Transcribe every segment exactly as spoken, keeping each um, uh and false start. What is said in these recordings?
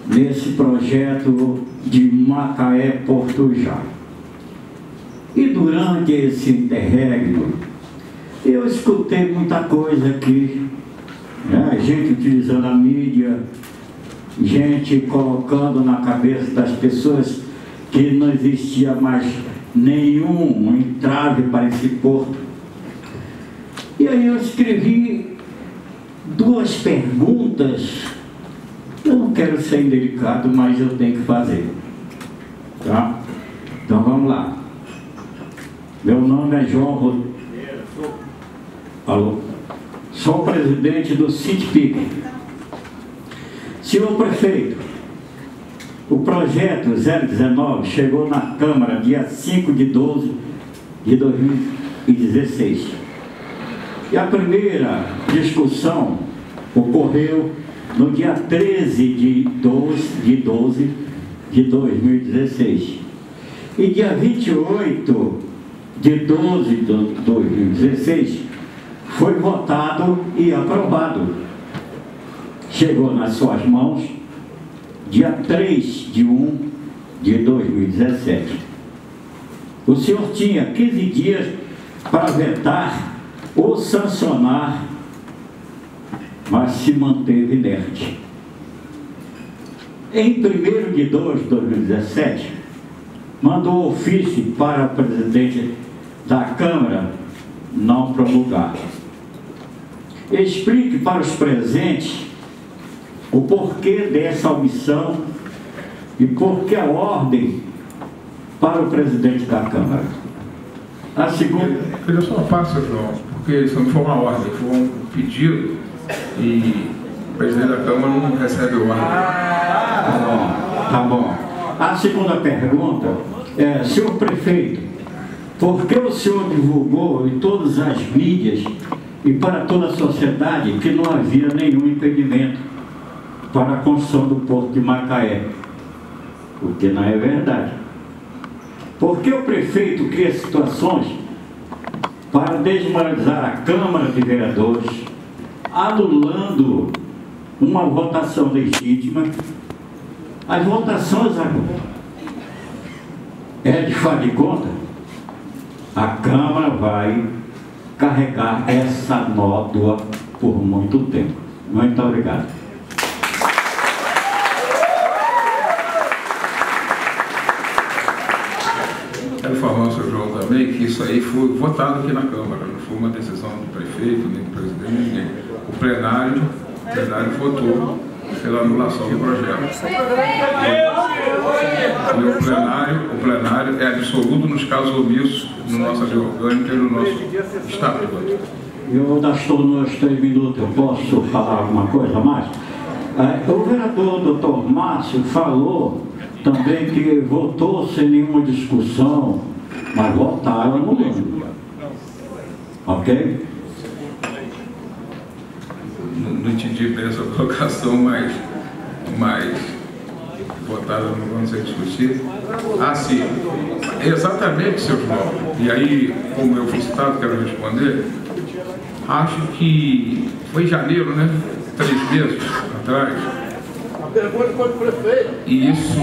nesse projeto de Macaé Portujá. E durante esse interregno, eu escutei muita coisa aqui, né? Gente utilizando a mídia, gente colocando na cabeça das pessoas que não existia mais nenhum entrave para esse porto. E aí eu escrevi duas perguntas. Eu não quero ser indelicado, mas eu tenho que fazer, tá? Então vamos lá. Meu nome é João Rodrigues. Alô? Sou presidente do CITPIC. Senhor prefeito, o projeto zero dezenove chegou na Câmara dia cinco de doze de dois mil e dezesseis. E a primeira discussão ocorreu no dia treze de doze de dois mil e dezesseis. E dia vinte e oito de doze de dois mil e dezesseis foi votado e aprovado. Chegou nas suas mãos dia três de um de dois mil e dezessete. O senhor tinha quinze dias para vetar ou sancionar, mas se manteve inerte. Em primeiro de dois de dois mil e dezessete, mandou ofício para o presidente da Câmara não promulgar. Explique para os presentes o porquê dessa omissão e por que a ordem para o presidente da Câmara. A segunda... Eu só passo, João, porque isso não foi uma ordem, foi um pedido e o presidente da Câmara não recebe ordem. Tá bom, tá bom. A segunda pergunta é, senhor prefeito, por que o senhor divulgou em todas as mídias e para toda a sociedade que não havia nenhum impedimento para a construção do Porto de Macaé? Porque não é verdade. Por que o prefeito cria situações para desmoralizar a Câmara de Vereadores, anulando uma votação legítima? As votações agora é de faz de conta. A Câmara vai carregar essa nódoa por muito tempo. Muito obrigado. Quero informar ao senhor João também que isso aí foi votado aqui na Câmara, não foi uma decisão do prefeito, nem do presidente, nem ninguém. O plenário, o plenário votou pela anulação do projeto. E o plenário, o plenário é absoluto nos casos omissos no nossa lei orgânica e no nosso estatuto. Eu ainda estou nos três minutos, eu posso falar alguma coisa a mais? É, o vereador doutor Márcio falou também que votou sem nenhuma discussão, mas votaram anulando. Ok? Não, não entendi bem essa colocação, mas, mas votaram anulando sem discutir. Ah, sim. Exatamente, senhor João. E aí, como eu fui citado, quero responder. Acho que foi em janeiro, né? Três meses atrás. A pergunta foi para o prefeito. E isso.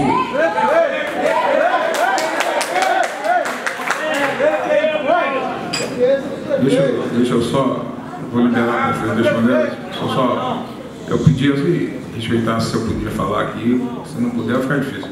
Deixa, eu- deixa eu só. Vou liberar o prefeito responder. Só, só. Eu pedi assim, respeitar se eu podia falar aqui. Se não puder, vai ficar difícil.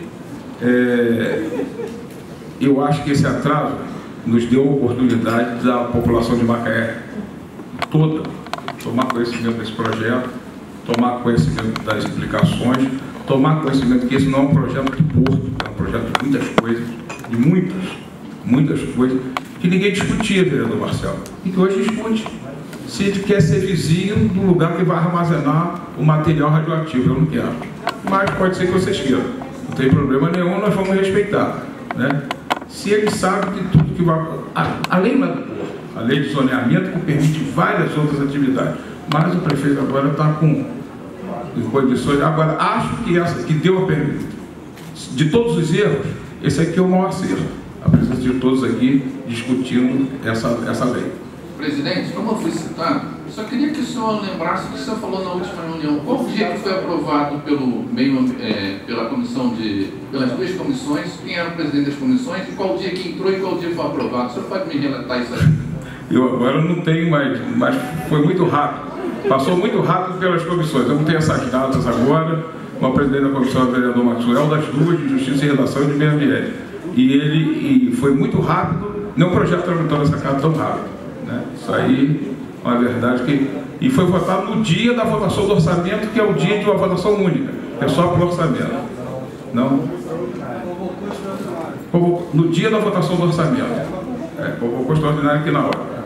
É, eu acho que esse atraso nos deu a oportunidade da população de Macaé toda tomar conhecimento desse projeto, tomar conhecimento das implicações, tomar conhecimento que esse não é um projeto de porto, é um projeto de muitas coisas, de muitas, muitas coisas, que ninguém discutia, vereador Marcelo, e que hoje discute. Se ele quer ser vizinho do lugar que vai armazenar o material radioativo, eu não quero. Mas pode ser que vocês queiram. Não tem problema nenhum, nós vamos respeitar, né? Se ele sabe de tudo que vai... A, a lei não é do porto, a lei de zoneamento que permite várias outras atividades. Mas o prefeito agora está com condições. Agora, acho que essa que deu a pergunta. De todos os erros, esse aqui é o maior acerto. A presença de todos aqui discutindo essa, essa lei. Presidente, como eu fui citando, Só queria que o senhor lembrasse o que o senhor falou na última reunião. Qual o dia que foi aprovado pelo meio, é, pela comissão de, pelas duas comissões? Quem era o presidente das comissões? E qual o dia que entrou e qual o dia que foi aprovado? O senhor pode me relatar isso aí? Eu agora não tenho mais, mas foi muito rápido. Passou muito rápido pelas comissões. Eu não tenho essas datas agora. O presidente da comissão é o vereador Maxwell, das duas, de Justiça e Redação e de Meio Ambiente. E ele e foi muito rápido. Nenhum projeto tramitou nessa casa tão rápido, né? Isso aí é uma verdade que... E foi votado no dia da votação do orçamento, que é o dia de uma votação única. É só para o orçamento. Não? No dia da votação do orçamento. É, convocou extraordinário aqui na hora.